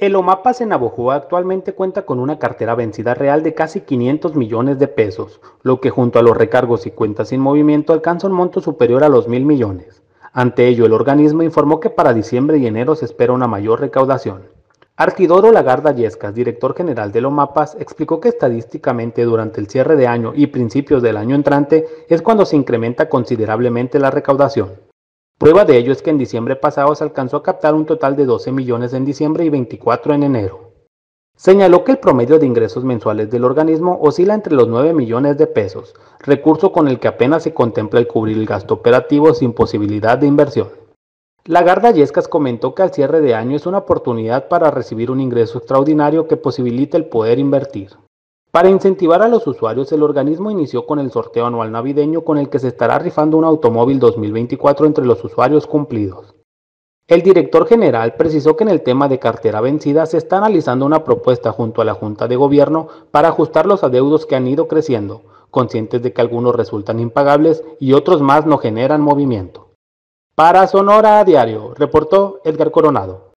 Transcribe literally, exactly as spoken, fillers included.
El OMAPAS en Navojoa actualmente cuenta con una cartera vencida real de casi quinientos millones de pesos, lo que junto a los recargos y cuentas sin movimiento alcanza un monto superior a los mil millones. Ante ello, el organismo informó que para diciembre y enero se espera una mayor recaudación. Artidoro Lagarda Yescas, director general del OMAPAS, explicó que estadísticamente durante el cierre de año y principios del año entrante es cuando se incrementa considerablemente la recaudación. Prueba de ello es que en diciembre pasado se alcanzó a captar un total de doce millones en diciembre y veinticuatro en enero. Señaló que el promedio de ingresos mensuales del organismo oscila entre los nueve millones de pesos, recurso con el que apenas se contempla el cubrir el gasto operativo sin posibilidad de inversión. Lagarda Yescas comentó que al cierre de año es una oportunidad para recibir un ingreso extraordinario que posibilite el poder invertir. Para incentivar a los usuarios, el organismo inició con el sorteo anual navideño con el que se estará rifando un automóvil dos mil veinticuatro entre los usuarios cumplidos. El director general precisó que en el tema de cartera vencida se está analizando una propuesta junto a la Junta de Gobierno para ajustar los adeudos que han ido creciendo, conscientes de que algunos resultan impagables y otros más no generan movimiento. Para Sonora a Diario, reportó Edgar Coronado.